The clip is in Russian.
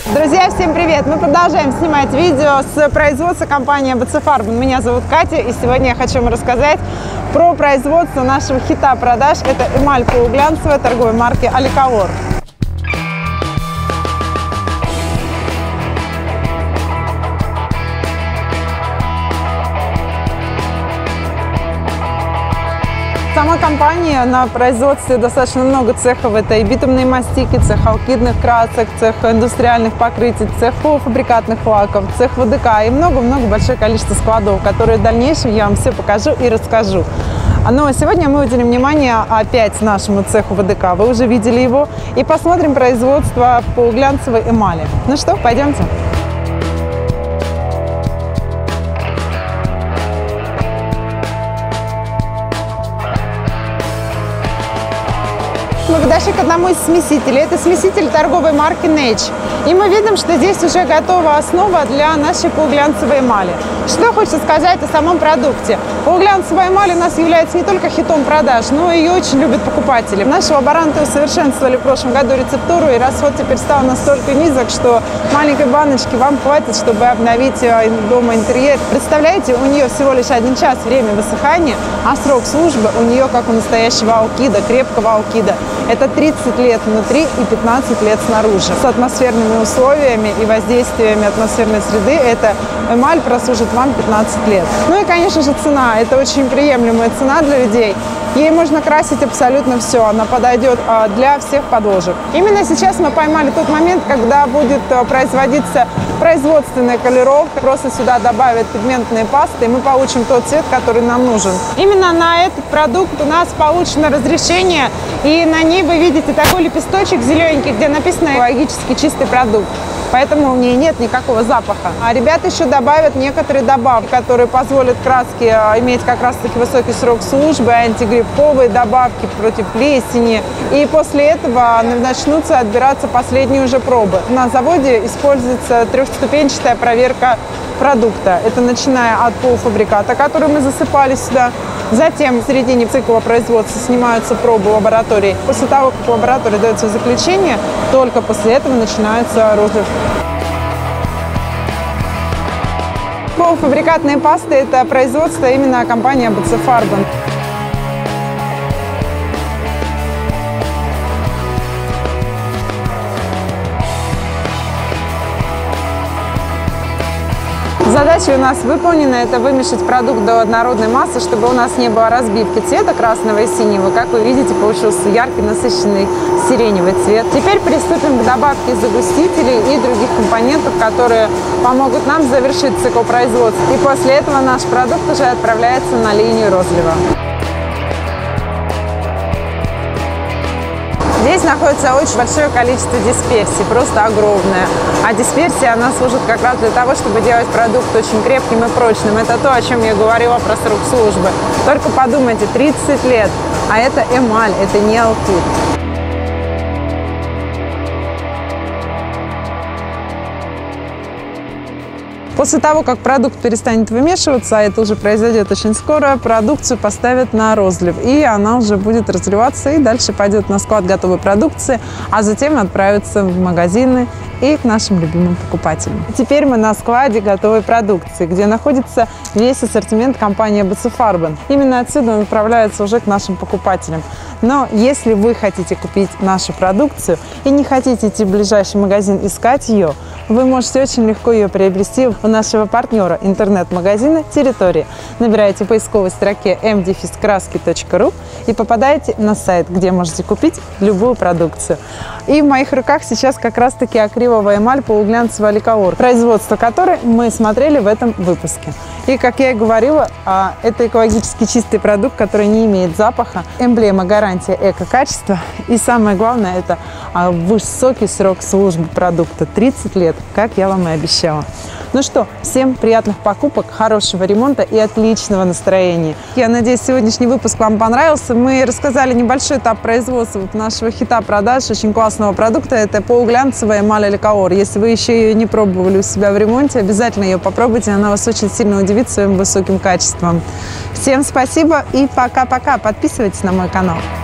Друзья, всем привет! Мы продолжаем снимать видео с производства компании ABC Farben. Меня зовут Катя, и сегодня я хочу вам рассказать про производство нашего хита продаж. Это эмаль полуглянцевая торговой марки Аликавор. Сама компания на производстве достаточно много цехов. Это и битумные мастики, цех алкидных красок, цех индустриальных покрытий, цех полуфабрикатных лаков, цех ВДК и много-много большое количество складов, которые в дальнейшем я вам все покажу и расскажу. Но сегодня мы уделим внимание опять нашему цеху ВДК. Вы уже видели его. И посмотрим производство полуглянцевой эмали. Ну что, пойдемте. Мы подошли к одному из смесителей. Это смеситель торговой марки Nage. И мы видим, что здесь уже готова основа для нашей полуглянцевой эмали. Что хочется сказать о самом продукте. Полуглянцевая эмаль у нас является не только хитом продаж, но и ее очень любят покупатели. Наши лаборанты усовершенствовали в прошлом году рецептуру, и расход теперь стал настолько низок, что маленькой баночки вам хватит, чтобы обновить дома интерьер. Представляете, у нее всего лишь 1 час время высыхания, а срок службы у нее как у настоящего алкида, крепкого алкида. Это 30 лет внутри и 15 лет снаружи. С атмосферными условиями и воздействиями атмосферной среды эта эмаль прослужит вам 15 лет. Ну и, конечно же, цена. Это очень приемлемая цена для людей. Ей можно красить абсолютно все. Она подойдет для всех подложек. Именно сейчас мы поймали тот момент, когда будет производиться производственная колировка. Просто сюда добавят пигментные пасты, и мы получим тот цвет, который нам нужен. Именно на этот продукт у нас получено разрешение, и на ней вы видите такой лепесточек зелененький, где написано «экологически чистый продукт». Поэтому в ней нет никакого запаха. А ребята еще добавят некоторые добавки, которые позволят краске иметь как раз-таки высокий срок службы, антигрибковые добавки против плесени. И после этого начнутся отбираться последние уже пробы. На заводе используется трехступенчатая проверка продукта. Это начиная от полуфабриката, который мы засыпали сюда. Затем в середине цикла производства снимаются пробы в лаборатории. После того, как в лаборатории дается заключение, только после этого начинается розлив. Полуфабрикатные пасты – это производство именно компании ABC Farben. Задача у нас выполнена – это вымешать продукт до однородной массы, чтобы у нас не было разбивки цвета красного и синего. Как вы видите, получился яркий, насыщенный сиреневый цвет. Теперь приступим к добавке загустителей и других компонентов, которые помогут нам завершить цикл производства. И после этого наш продукт уже отправляется на линию розлива. Здесь находится очень большое количество дисперсий, просто огромное. А дисперсия, она служит как раз для того, чтобы делать продукт очень крепким и прочным. Это то, о чем я говорила про срок службы. Только подумайте, 30 лет, а это эмаль, это не алкид. После того, как продукт перестанет вымешиваться, а это уже произойдет очень скоро, продукцию поставят на розлив, и она уже будет разливаться и дальше пойдет на склад готовой продукции, а затем отправится в магазины и к нашим любимым покупателям. Теперь мы на складе готовой продукции, где находится весь ассортимент компании ABC Farben. Именно отсюда он отправляется уже к нашим покупателям. Но если вы хотите купить нашу продукцию и не хотите идти в ближайший магазин искать ее, вы можете очень легко ее приобрести у нашего партнера интернет-магазина «Территория». Набираете в поисковой строке m-краски.ru и попадаете на сайт, где можете купить любую продукцию. И в моих руках сейчас как раз-таки акриловая эмаль полуглянцевая Аликавор, производство которой мы смотрели в этом выпуске. И, как я и говорила, это экологически чистый продукт, который не имеет запаха, эмблема гарантия эко-качества. И самое главное, это высокий срок службы продукта – 30 лет, как я вам и обещала. Ну что, всем приятных покупок, хорошего ремонта и отличного настроения. Я надеюсь, сегодняшний выпуск вам понравился. Мы рассказали небольшой этап производства нашего хита продаж, очень классного продукта. Это полуглянцевая эмаль Аликавор. Если вы еще ее не пробовали у себя в ремонте, обязательно ее попробуйте. Она вас очень сильно удивит своим высоким качеством. Всем спасибо и пока-пока. Подписывайтесь на мой канал.